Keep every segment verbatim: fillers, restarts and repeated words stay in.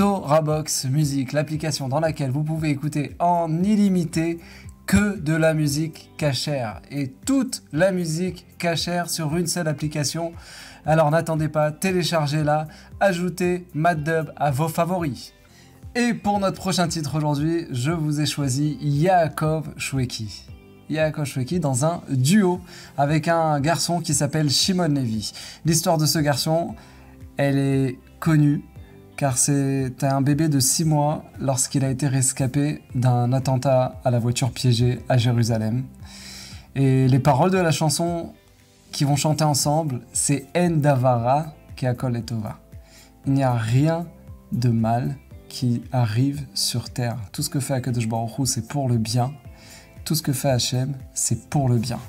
Torabox Music, l'application dans laquelle vous pouvez écouter en illimité que de la musique cachère et toute la musique cachère sur une seule application. Alors n'attendez pas, téléchargez-la, ajoutez MadDub à vos favoris. Et pour notre prochain titre aujourd'hui, je vous ai choisi Yaakov Shweki. Yaakov Shweki dans un duo avec un garçon qui s'appelle Shimon Levi. L'histoire de ce garçon, elle est connue car c'était un bébé de six mois lorsqu'il a été rescapé d'un attentat à la voiture piégée à Jérusalem. Et les paroles de la chanson qu'ils vont chanter ensemble, c'est En Davara Keakol Letova. Il n'y a rien de mal qui arrive sur terre. Tout ce que fait Akadosh Baruch Hu, c'est pour le bien. Tout ce que fait Hachem, c'est pour le bien.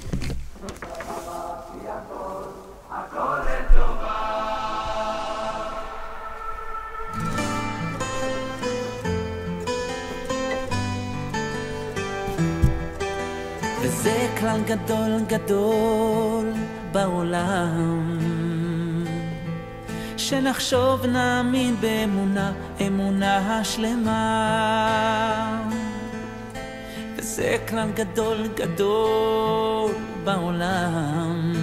וזה כלל גדול גדול בעולם, שנחשוב נאמין באמונה, אמונה שלמה. וזה כלל גדול גדול בעולם,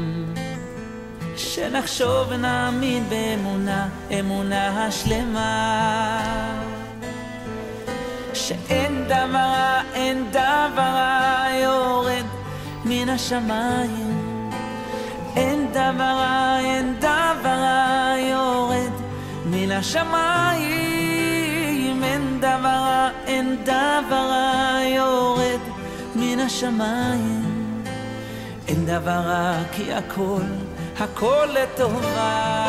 שנחשוב נאמין באמונה, אמונה שלמה. שאין דבר, אין דבר יורד מן השמיים, אין דבר, אין דבר יורד מן השמיים, אין דבר, אין דבר יורד מן השמיים, אין דבר כי הכל, הכל לטובה.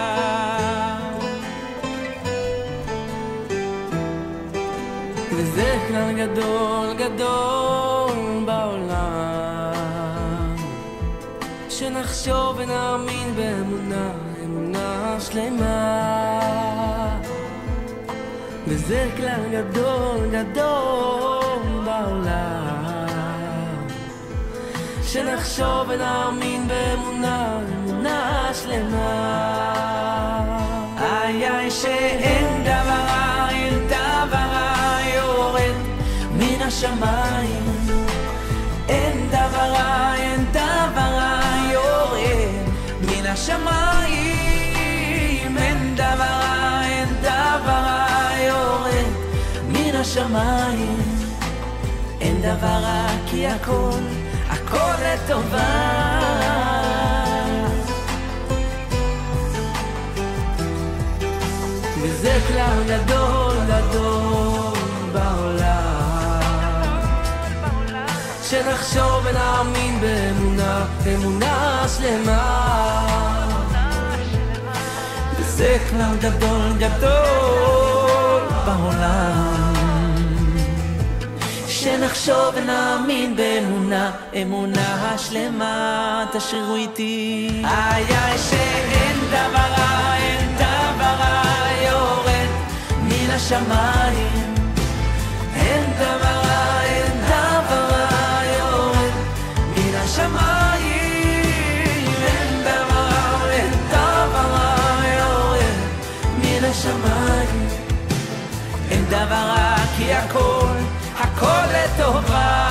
וזה כלל גדול גדול בעולם, שנחשוב ונאמין באמונה, אמונה שלמה. וזה כלל גדול גדול בעולם, שנחשוב ונאמין באמונה, אמונה שלמה. איי איי שאין דבר, אין דבר יורד מן השמיים, אין דבר, אין דבר יורד מן השמיים, אין דבר, אין דבר יורד מן השמיים, אין דבר כי הכל, הכל לטובה. וזה כלל גדול גדול בעולם, שנחשוב ונאמין באמונה, אמונה שלמה. וזה כלל גדול גדול בעולם, שנחשוב ונאמין באמונה, אמונה שלמה. תשאירו איתי. איי איי שאין דבר, אין דבר יורד מן השמיים, אין דבר, אין דבר יורד מן השמיים, אין דבר, אין דבר יורד מן השמיים, אין דבר כי הכל, הכל לטובה.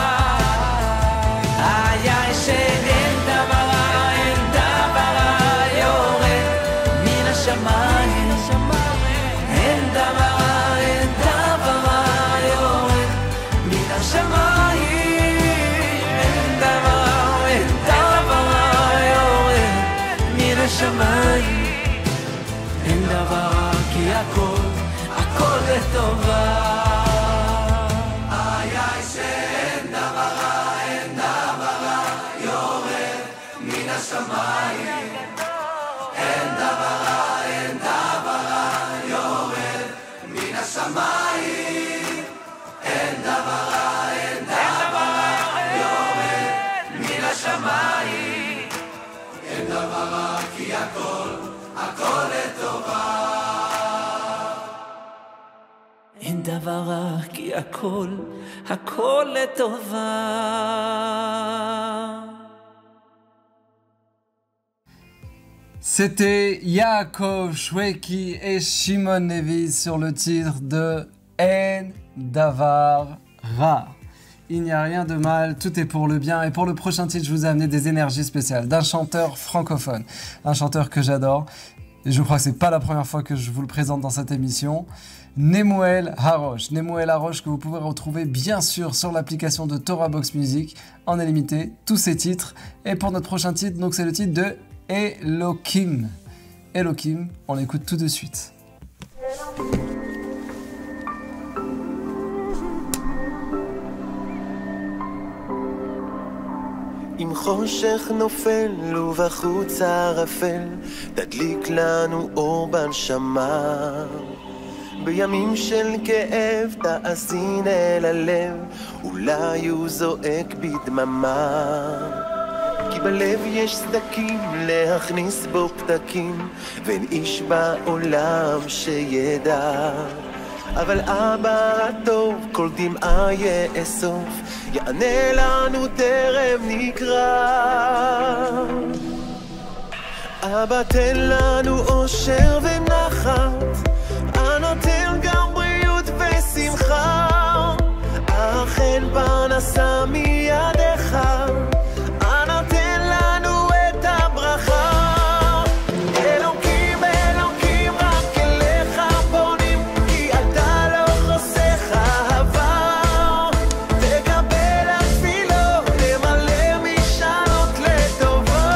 איי איי שאין דבר, אין דבר יורד מן השמיים, אין דבר, אין דבר יורד מן השמיים, אין דבר, אין דבר יורד מן השמיים, אין דבר כי הכל, הכל לטובה. איי איי שאין דבר, אין דבר יורד מן השמיים, אין דבר, אין דבר יורד מן השמיים, אין דבר, אין דבר יורד מן השמיים, אין דבר כי הכל, הכל לטובה. אין דבר כי הכל, הכל לטובה. C'était Yaakov Shweki et Shimon Levi sur le titre de En Davar Ra. Il n'y a rien de mal, tout est pour le bien. Et pour le prochain titre, je vous ai amené des énergies spéciales d'un chanteur francophone, un chanteur que j'adore. Et je crois que c'est pas la première fois que je vous le présente dans cette émission. Nemuel Harosh. Nemuel Harosh que vous pouvez retrouver bien sûr sur l'application de Torah Box Music en illimité, tous ces titres. Et pour notre prochain titre, donc c'est le titre de Elohim. Elohim, on l'écoute tout de suite. אם חושך נופל ובחוץ ערפל, תדליק לנו אור בנשמה. בימים של כאב תאזין אל הלב, אולי הוא זועק בדממה. כי בלב יש סדקים להכניס בו פתקים, ואין איש בעולם שידע. אבל אבא הטוב כל דמעה יאסוף, יענה לנו טרם נקרא. אבא תן לנו אושר ונחת, הנותן גם בריאות ושמחה. אכן פרנסה מידיך, הנותן לנו את הברכה. אלוקים, אלוקים, רק אליך פונים, כי אתה לא חוסך אהבה. תקבל התפילות, למלא משאלות לטובה.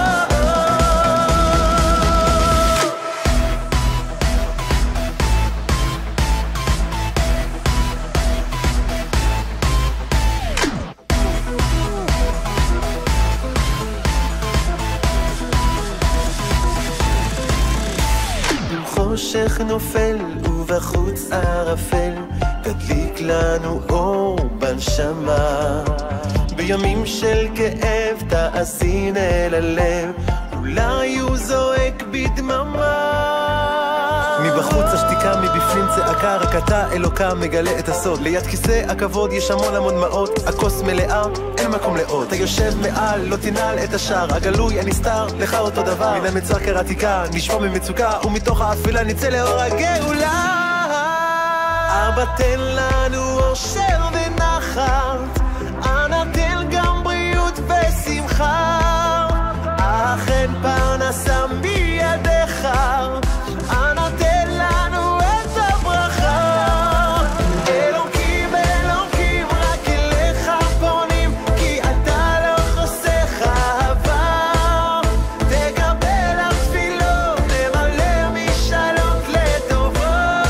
חושך נופל ובחוץ ערפל, תדליק לנו אור בנשמה. בימים של כאב תאזין אל הלב, אולי הוא זועק בדממה. מבחוץ השתיקה, מבפנים צעקה, רק אתה אלוקה מגלה את הסוד. ליד כיסא הכבוד יש המון המון דמעות, הכוס מלאה, אין מקום לעוד. אתה יושב מעל, לא תנעל את השער, הגלוי הנסתר, לך אותו דבר. מן המצר קראתיקה, נשמע ממצוקה, ומתוך האפילה נצא לאור הגאולה. אבא תן לנו אושר ונחת, אנא תן גם בריאות ושמחה. אכן פרנסה בידיך, אנא תן לנו את הברכה. אלוקים, אלוקים, רק אליך פונים, כי אתה לא חוסך אהבה. תקבל התפילות, למלא משאלות לטובה.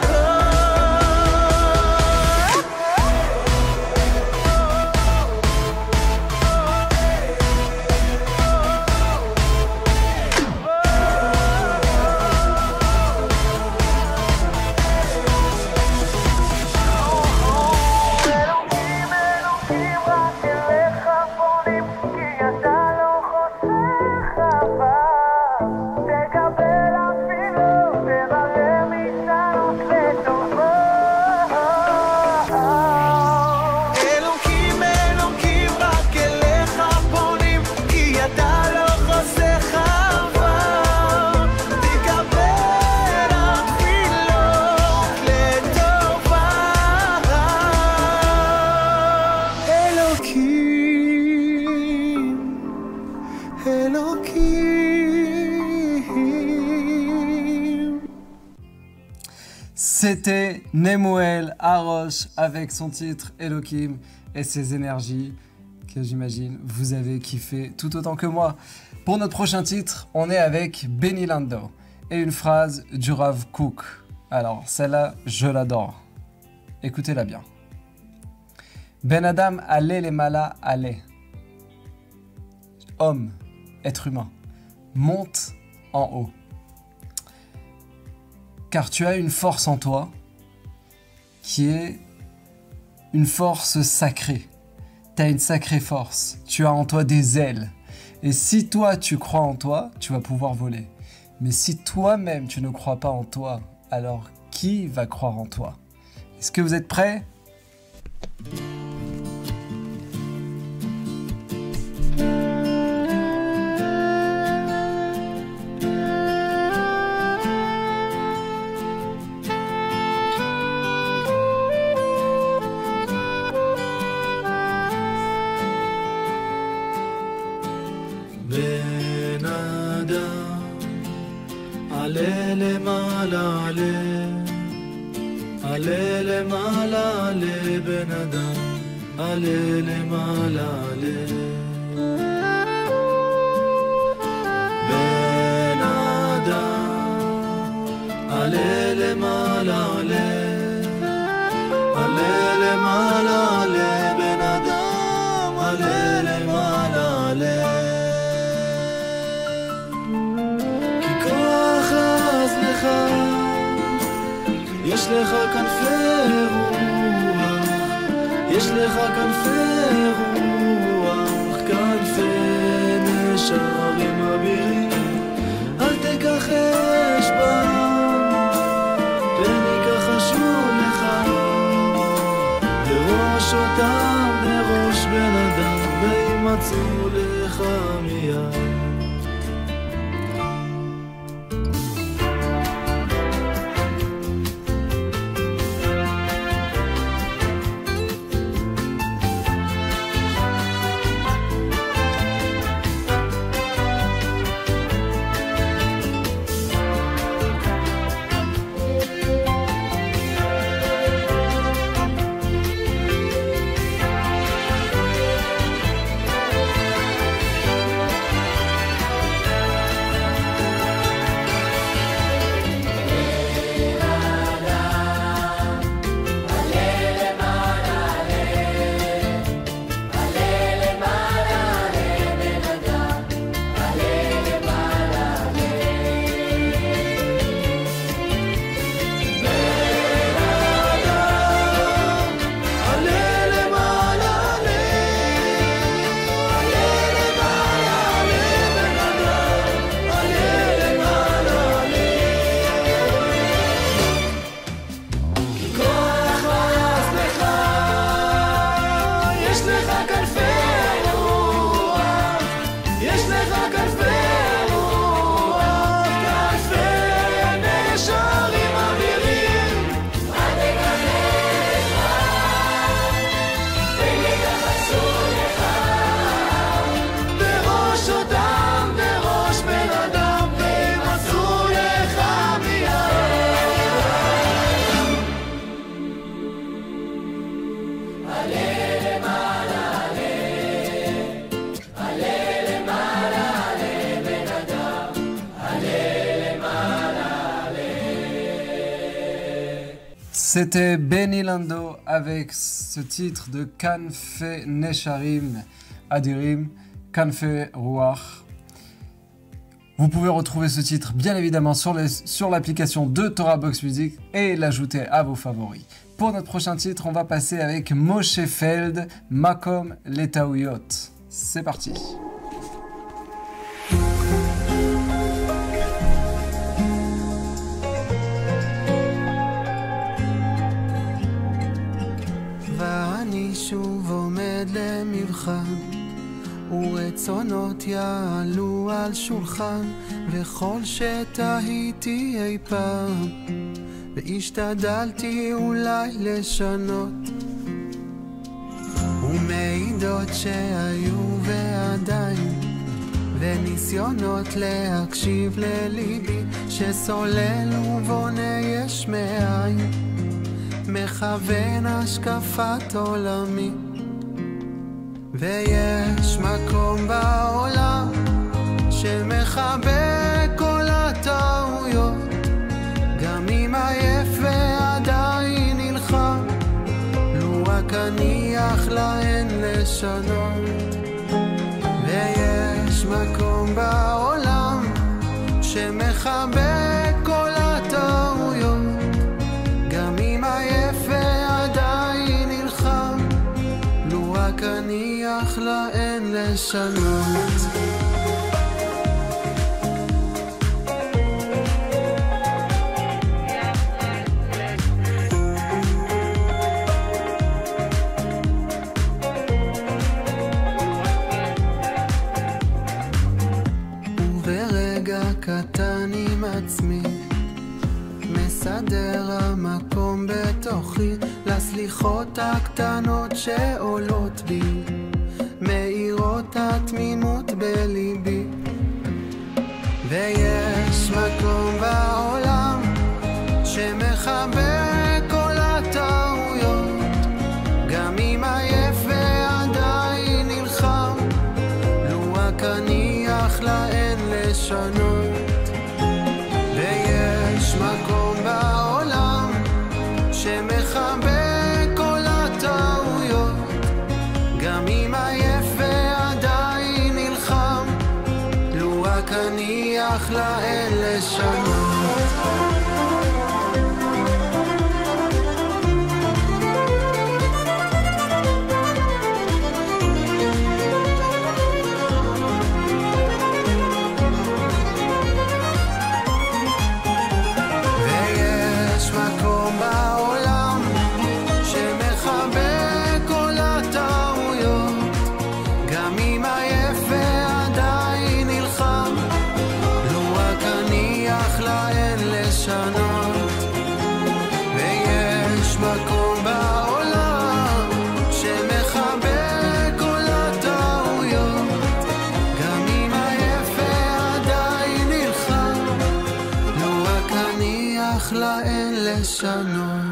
אלוקים, אלוקים, רק אליך פונים, כי אתה לא חוסך אהבה. תקבל התפילות לטובה. אלוקים, אלוקים. C'était Nemuel Harosh avec son titre Elohim et ses énergies que j'imagine vous avez kiffé tout autant que moi. Pour notre prochain titre, on est avec Benny Lando et une phrase du Rav Kook. Alors celle-là, je l'adore. Écoutez-la bien. Ben Adam allez les malas allez. Homme, être humain, monte en haut. Car tu as une force en toi qui est une force sacrée. Tu as une sacrée force. Tu as en toi des ailes. Et si toi, tu crois en toi, tu vas pouvoir voler. Mais si toi-même, tu ne crois pas en toi, alors qui va croire en toi? Est-ce que vous êtes prêts? עלה למעלה עלה, עלה למעלה עלה בן אדם, עלה למעלה עלה. בן אדם, עלה למעלה עלה, עלה למעלה עלה בן אדם, עלה למעלה עלה. כי כוח עז לך, יש לך כנפי רוח, יש לך כנפי רוח, כנפי נשרים אבירים, אל תכחש בם, פן יכחשו לך, בראש אותם בראש בן אדם, וימצאו לך מיד. C'était Benny Lando avec ce titre de Kanfe Nesharim Adirim, Kanfe Ruach. Vous pouvez retrouver ce titre bien évidemment sur, les, sur l'application de Torah Box Music et l'ajouter à vos favoris. Pour notre prochain titre, on va passer avec Moshe Feld, Makom Letaouyot. C'est parti. ואני שוב עומד למבחן, ורצונות יעלו על שולחן, וכל שתהיתי אי פעם, והשתדלתי אולי לשנות, ומעידות שהיו ועדיין, וניסיונות להקשיב לליבי, שסולל ובונה יש מאין, מכוון השקפת עולמי. ויש מקום בעולם שמחבק כל הטעויות, גם אם עייף ועדיין נלחם, לו רק אניח להן לשנות. ויש מקום בעולם שמחבק כל הטעויות, גם אם עייף ועדיין נלחם, לו רק אניח להן לשנות. וברגע קטן עם עצמי מסדר המקום בתוכי לסליחות הקטנות שעולות בי, מאירות התמימות בליבי. ויש מקום ב... לשנות, ויש מקום בעולם שמחבק כל הטעויות, גם אם היפה עדיין נלחם, לא רק נניח להן לשנות.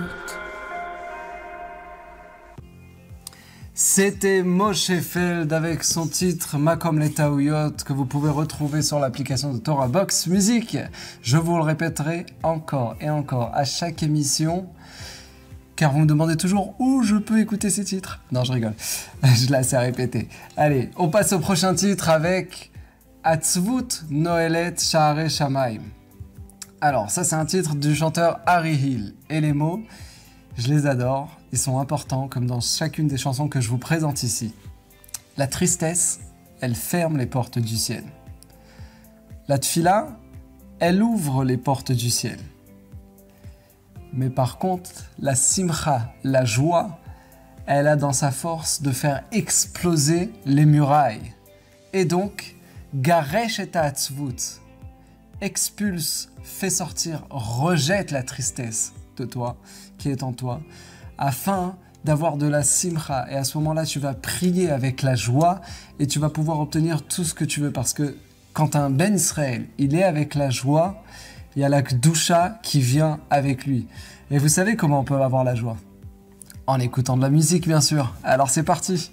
C'était Moshe Feld avec son titre Makom les Taouyot que vous pouvez retrouver sur l'application de Torah Box Music. Je vous le répéterai encore et encore à chaque émission car vous me demandez toujours où je peux écouter ces titres. Non, je rigole. Je la sais répéter. Allez, on passe au prochain titre avec Atzvut Noelet Sha'arei Shamayim. Alors, ça c'est un titre du chanteur Harry Hill et les mots, je les adore. Ils sont importants, comme dans chacune des chansons que je vous présente ici. La tristesse, elle ferme les portes du ciel. La tfila, elle ouvre les portes du ciel. Mais par contre, la simcha, la joie, elle a dans sa force de faire exploser les murailles. Et donc, garesh et ta'atzvut, expulse, fait sortir, rejette la tristesse de toi, qui est en toi, afin d'avoir de la simcha. Et à ce moment-là, tu vas prier avec la joie et tu vas pouvoir obtenir tout ce que tu veux. Parce que quand un Ben Israël, il est avec la joie, il y a la Kdusha qui vient avec lui. Et vous savez comment on peut avoir la joie? En écoutant de la musique, bien sûr. Alors c'est parti.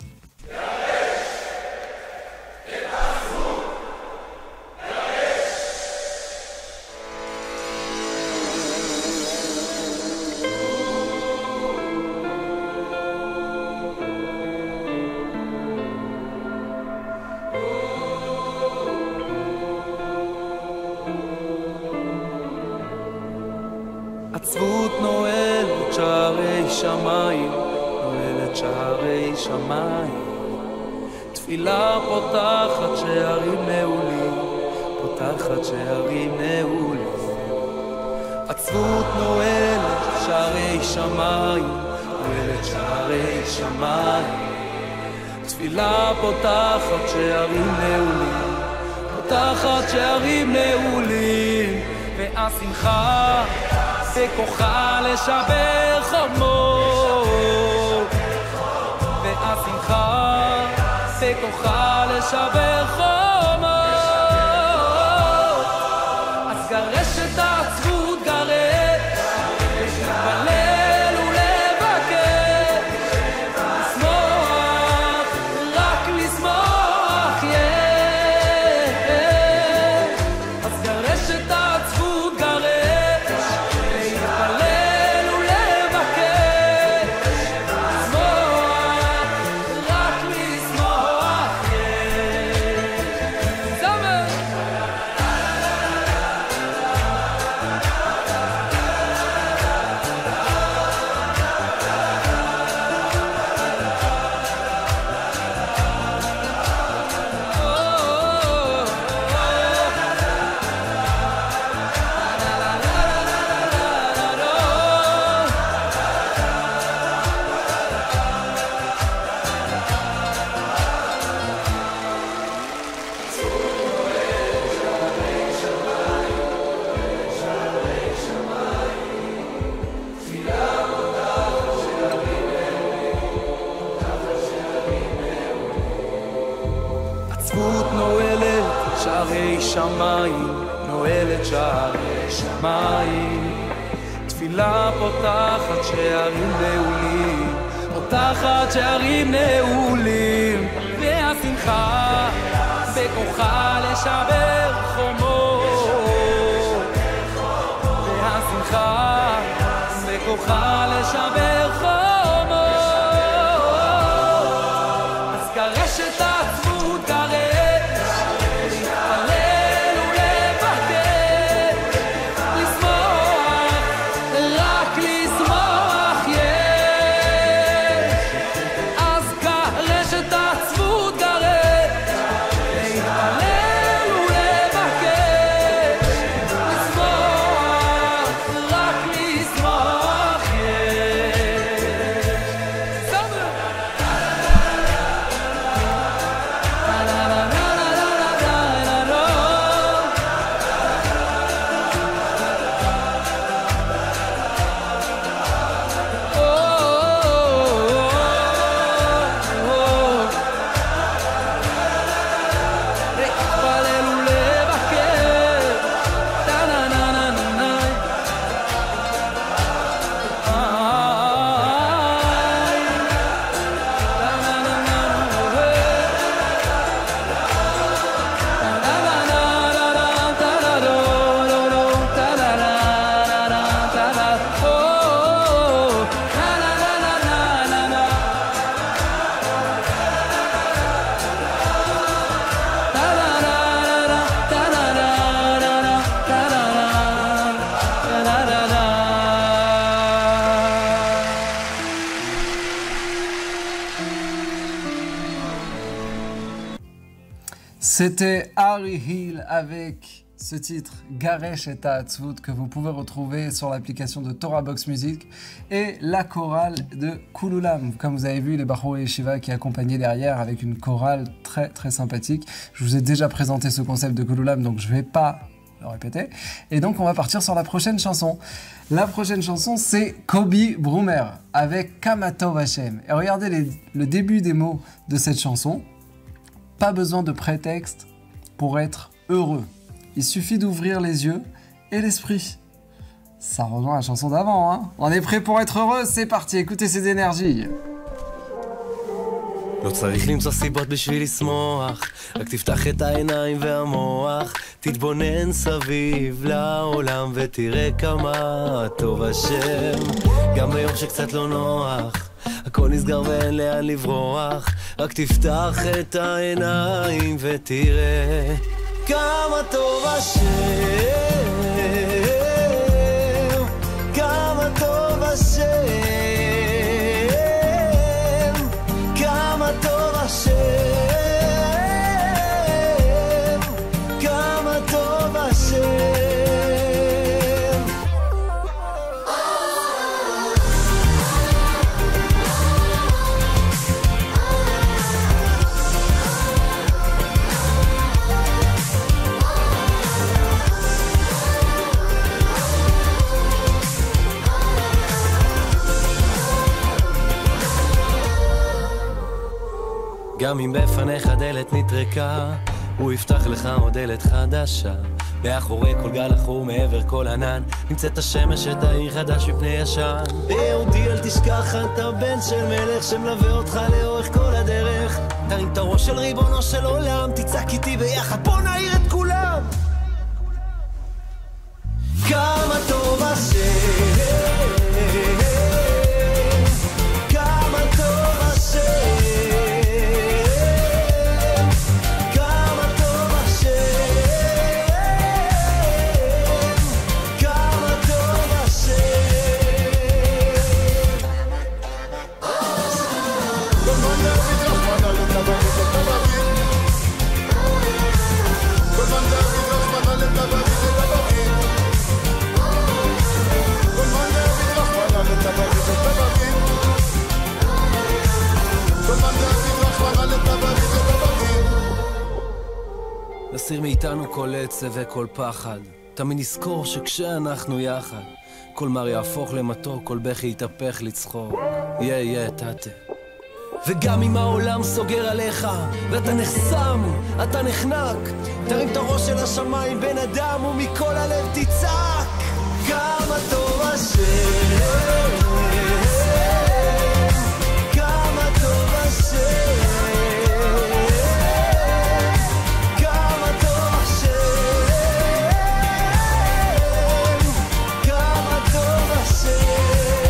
עצבות נועלת שערי שמיים, נועלת שערי שמיים. תפילה פותחת שערים נעולים, פותחת שערים נעולים. עצבות נועלת שערי שמיים, נועלת שערי שמיים. תפילה פותחת שערים נעולים, פותחת שערים נעולים. והשמחה בכוחה לשבר חומות, והשמחה בכוחה לשבר חומות. אז גרש את העצבות, גרש, להתפלל ולבקש, לשמוח, רק לשמוח, יש. אז גרש את העצבות, גרש, עצבות נועלת שערי שמיים, נועלת שערי שמיים. תפילה פותחת שערים נעולים, פותחת שערים נעולים. והשמחה בכוחה לשבר חומות, והשמחה בכוחה לשבר חומות. אז גרש את העצבות, גרש, להתפלל ולבקש, לשמוח, רק לשמוח יש. אז גרש את העצבות, גרש, להתפלל ולבקש, לשמוח, רק לשמוח יש. C'était Harry Hill avec ce titre Garesh et Ta'atzvut que vous pouvez retrouver sur l'application de Torah Box Music et la chorale de Kululam. Comme vous avez vu, les Bachor et Yeshiva qui accompagnaient derrière avec une chorale très très sympathique. Je vous ai déjà présenté ce concept de Kululam, donc je vais pas le répéter. Et donc on va partir sur la prochaine chanson. La prochaine chanson c'est Kobi Brumer avec Kama Tov Hashem. Et regardez les, le début des mots de cette chanson. Pas besoin de prétexte pour être heureux. Il suffit d'ouvrir les yeux et l'esprit. Ça rejoint la chanson d'avant, hein. On est prêt pour être heureux, c'est parti, écoutez ces énergies. לא צריך למצוא סיבות בשביל לשמוח, רק תפתח את העיניים והמוח, תתבונן סביב לעולם ותראה כמה טוב השם. גם ביום שקצת לא נוח, הכל נסגר ואין לאן לברוח, רק תפתח את העיניים ותראה כמה טוב השם, כמה טוב השם, כמה טוב השם, כמה טוב השם. גם אם בפניך דלת נטרקה, הוא יפתח לך עוד דלת חדשה. מאחורי כל גל החור מעבר כל ענן, נמצאת השמש את העיר חדש מפני ישן. יהודי אל תשכח, אתה בן של מלך שמלווה אותך לאורך כל הדרך. תרים את הראש של ריבונו של עולם, תצעק איתי ביחד, בוא נעיר את כולם. כמה טוב השם, כמה טוב השם, נסיר מאיתנו כל עצב וכל פחד, תמיד נזכור שכשאנחנו יחד, כל מר יהפוך למתוק, כל בכי יתהפך לצחוק, יהיה יהיה תתה. וגם אם העולם סוגר עליך ואתה נחסם, אתה נחנק, תרים את הראש של השמיים בן אדם ומכל הלב תצעק כמה טוב השם, כמה טוב השם, כמה טוב השם, כמה טוב השם.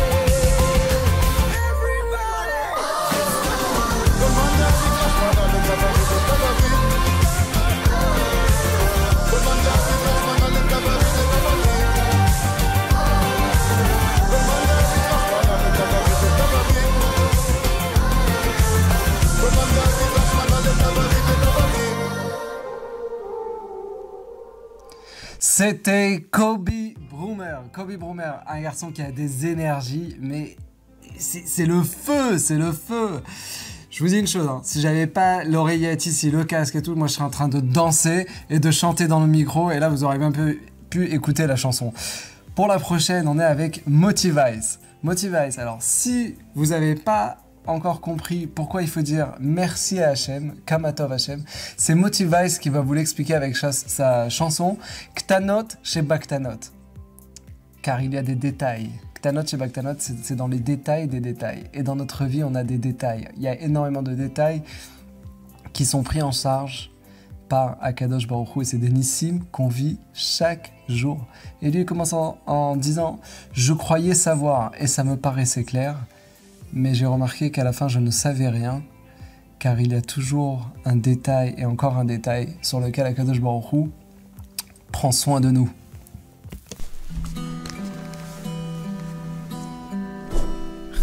C'était Kobi Brumer. Kobi Brumer, un garçon qui a des énergies, mais c'est le feu, c'est le feu. Je vous dis une chose, hein, si j'avais pas l'oreillette ici, le casque et tout, moi je serais en train de danser et de chanter dans le micro, et là vous aurez un peu pu écouter la chanson. Pour la prochaine, on est avec Motivice. Motivice, alors si vous n'avez pas encore compris pourquoi il faut dire merci à Hachem, Kama Tov Hachem, c'est Motivice qui va vous l'expliquer avec sa, sa chanson Ktanot chez Baktanot. Car il y a des détails. Ktanot chez Baktanot, c'est dans les détails des détails. Et dans notre vie, on a des détails. Il y a énormément de détails qui sont pris en charge par Akadosh Baruch Hu, et c'est des nissim qu'on vit chaque jour. Et lui, il commence en, en disant « Je croyais savoir et ça me paraissait clair, mais j'ai remarqué qu'à la fin, je ne savais rien, car il y a toujours un détail et encore un détail sur lequel Akadosh Baruch Hu prend soin de nous. »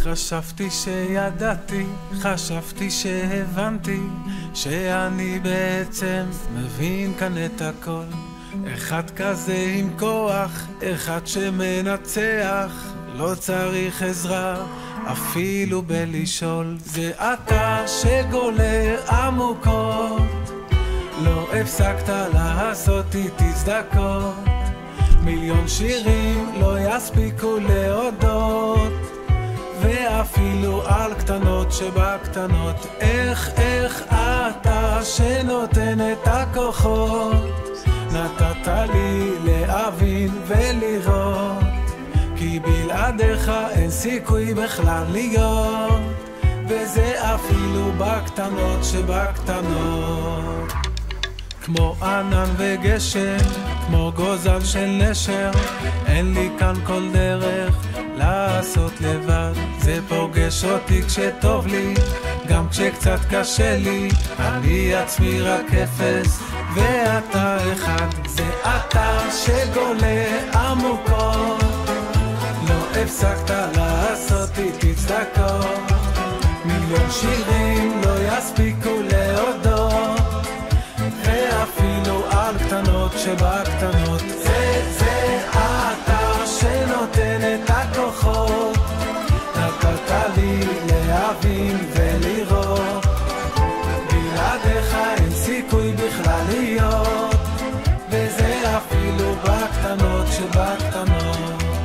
חשבתי שידעתי, חשבתי שהבנתי, שאני בעצם מבין כאן את הכל. אחד כזה עם כוח, אחד שמנצח, לא צריך עזרה, אפילו בלשאול. זה אתה שגולה עמוקות, לא הפסקת לעשות איתי צדקות. מיליון שירים לא יספיקו להודות, ואפילו על קטנות שבקטנות. איך, איך אתה שנותן את הכוחות, נתת לי להבין ולראות, כי בלעדיך אין סיכוי בכלל להיות, וזה אפילו בקטנות שבקטנות. כמו ענן וגשם, כמו גוזל של נשר, אין לי כאן כל דרך לעשות לבד. זה פוגש אותי כשטוב לי, גם כשקצת קשה לי, אני עצמי רק אפס ואתה אחד. זה אתה שגולה עמוקות, לא הפסקת לעשות איתי צדקות. מיליון שירים לא יספיקו להודות, ואפילו על קטנות שבקטנות. זה זה אתה שנותן את הכוחות, נתת לי להבין ולראות, בלעדיך אין סיכוי בכלל להיות, וזה אפילו בקטנות שבקטנות.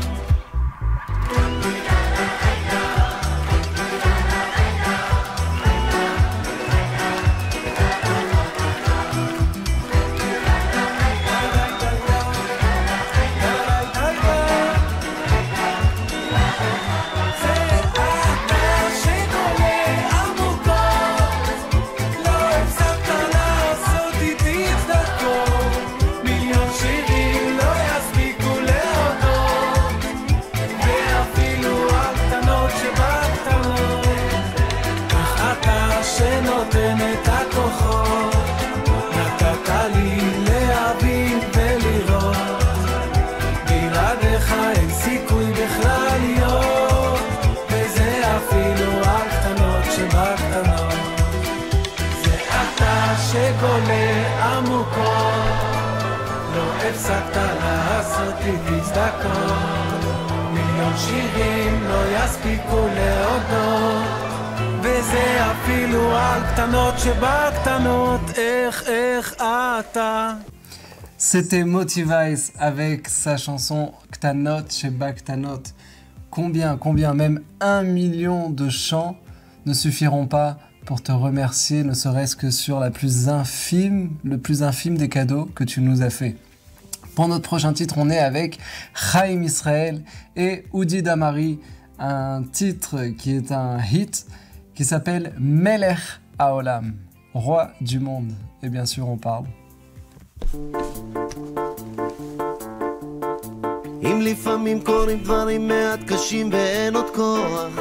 הפסקת לעשות איתי צדקות, מיליון שירים לא יספיקו להודות, וזה אפילו על קטנות שבקטנות. איך איך אתה. C'était Motivice avec sa chanson Ktanot chez Baktanot. Combien, combien, même un million de chants ne suffiront pas pour te remercier, ne serait-ce que sur la plus infime, le plus infime des cadeaux que tu nous as fait. Pour notre prochain titre, on est avec Chaim Israël et Oudi Damari, un titre qui est un hit qui s'appelle Melech Haolam, roi du monde. Et bien sûr, on parle. אם לפעמים קורים דברים מעט קשים ואין עוד כוח,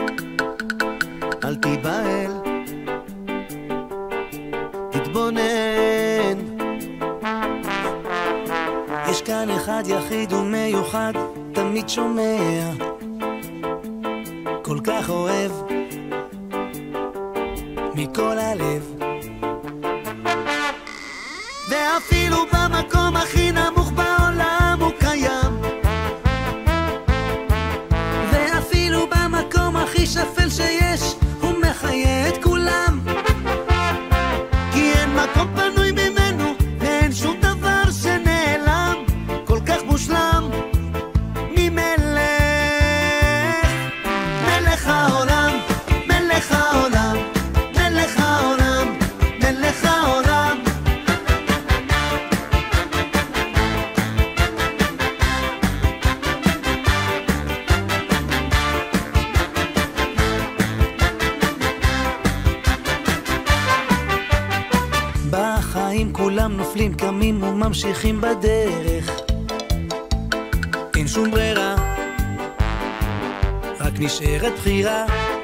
אל תיבהל, תתבונן. יש כאן אחד יחיד ומיוחד, תמיד שומע, כל כך אוהב, מכל הלב. ואפילו במקום הכי נמוך בעולם הוא קיים, ואפילו במקום הכי שפל שיש הוא מחיה את כולם, כי אין מקום פנוי ממנו ואין שום דבר שנעלם, כל כך מושלם ממלך, מלך העולם, מלך העולם, מלך העולם, מלך העולם. בחיים כולם נופלים, קמים וממשיכים בדרך, אין שום ברירה, רק נשארת בחירה,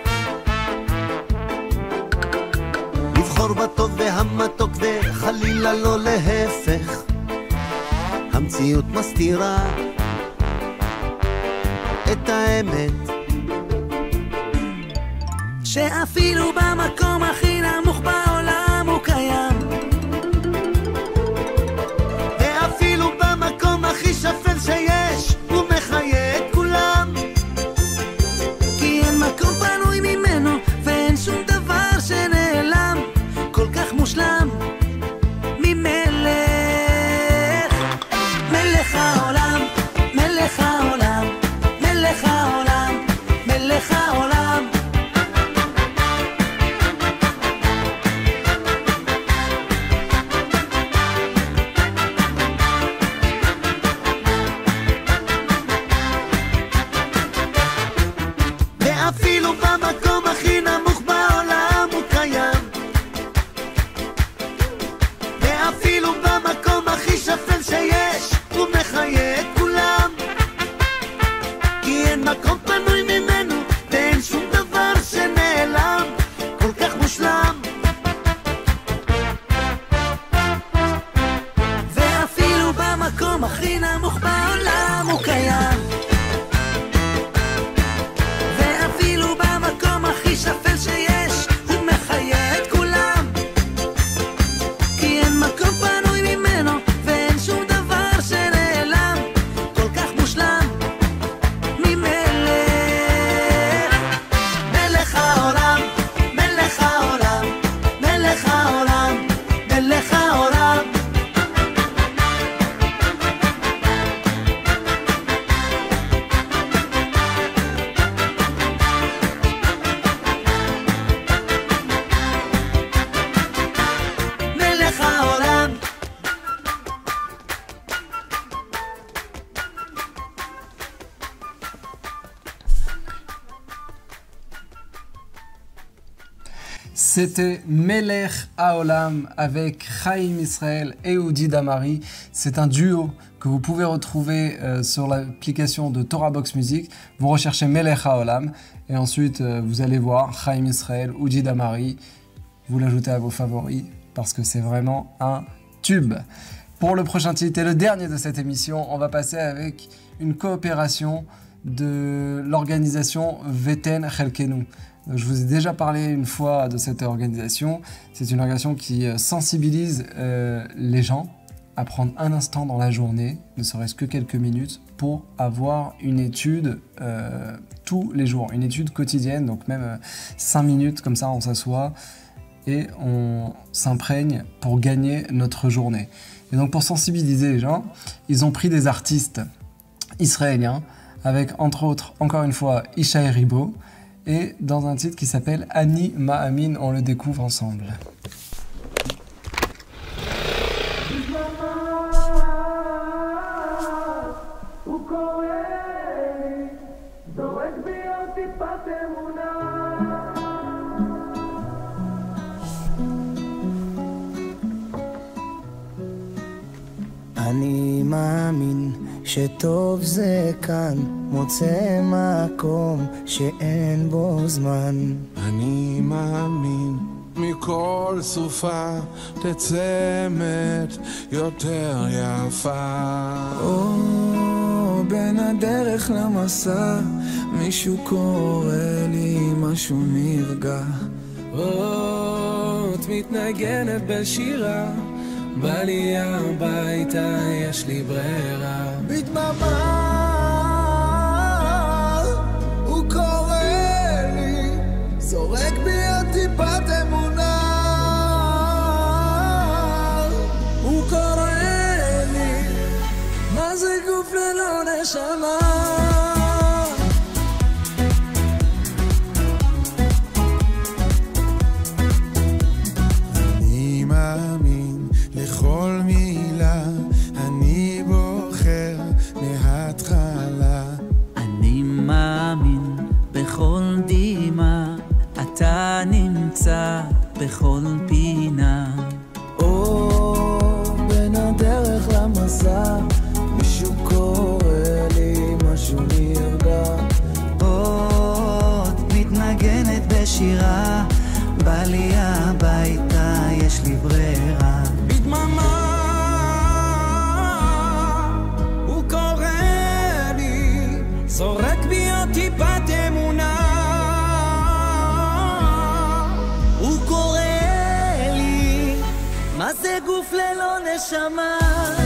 לבחור בטוב והמתוק וחלילה לא להפך. המציאות מסתירה את האמת, ואפילו במקום הכי נמוך בעולם הוא קיים, ואפילו במקום הכי שפל שיש הוא מחיה את כולם, כי אין מקום פנוי ממנו ואין שום דבר שנעלם, כל כך מושלם ממלך, מלך העולם, מלך העולם, מלך העולם, מלך העולם. ואפילו במקום הכי נמוך בעולם הוא קיים, ואפילו במקום הכי שפל שיש הוא מחיה את כולם, כי אין מקום פנוי ממנו ואין שום דבר שנעלם, כל כך מושלם. ואפילו במקום הכי נמוך בעולם הוא קיים, ואפילו במקום הכי שפל שיש הוא מחיה את כולם, כי אין מקום פנוי ממנו ואין שום דבר שנעלם, כל כך מושלם ממלך, מלך העולם, מלך העולם, מלך העולם, מלך העולם. מלך העולם. C'était Melech Haolam avec Chaim Israël et Udi Damari. C'est un duo que vous pouvez retrouver euh, sur l'application de Torah Box Music. Vous recherchez Melech Haolam et ensuite euh, vous allez voir Chaim Israël, Udi Damari. Vous l'ajoutez à vos favoris parce que c'est vraiment un tube. Pour le prochain titre et le dernier de cette émission, on va passer avec une coopération de l'organisation Veten Chelkenu. Je vous ai déjà parlé une fois de cette organisation. C'est une organisation qui sensibilise euh, les gens à prendre un instant dans la journée, ne serait-ce que quelques minutes, pour avoir une étude euh, tous les jours, une étude quotidienne, donc même euh, cinq minutes comme ça on s'assoit et on s'imprègne pour gagner notre journée. Et donc pour sensibiliser les gens, ils ont pris des artistes israéliens avec entre autres, encore une fois, Ishaï Ribo, et dans un titre qui s'appelle Ani Ma'amin, on le découvre ensemble. אני מאמין שטוב זה כאן, מוצא מקום שאין בו זמן. אני מאמין מכל סופה תצא אמת יותר יפה. או בין הדרך למסע מישהו קורא לי משהו נרגע. או את מתנגנת בשירה, בא לי הביתה, יש לי ברירה. בדממה הוא קורא לי, זורק בי עוד טיפת אמונה. הוא קורא לי, מה זה גוף ללא נשמה? אני מאמין לכל מילה, אני בוחר מההתחלה. אני מאמין בכל דמעה, אתה נמצא בכל פינה. או בין הדרך למסע מישהו קורא לי משהו נרגע. או את מתנגנת בשירה, בא לי הביתה, יש לי ברירה. בדממה הוא קורא לי, זורק בי עוד טיפת אמונה. זה גוף ללא נשמה?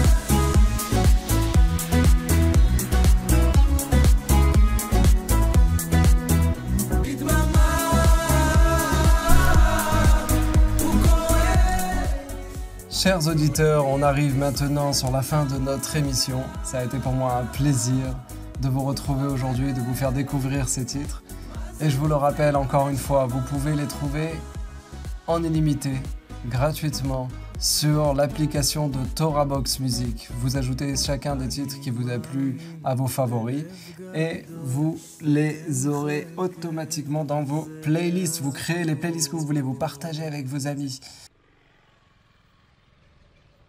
Chers auditeurs, on arrive maintenant sur la fin de notre émission. Ça a été pour moi un plaisir de vous retrouver aujourd'hui, de vous faire découvrir ces titres. Et je vous le rappelle encore une fois, vous pouvez les trouver en illimité, gratuitement, sur l'application de Torah Box Music. Vous ajoutez chacun des titres qui vous a plu à vos favoris et vous les aurez automatiquement dans vos playlists. Vous créez les playlists que vous voulez, vous partagez avec vos amis.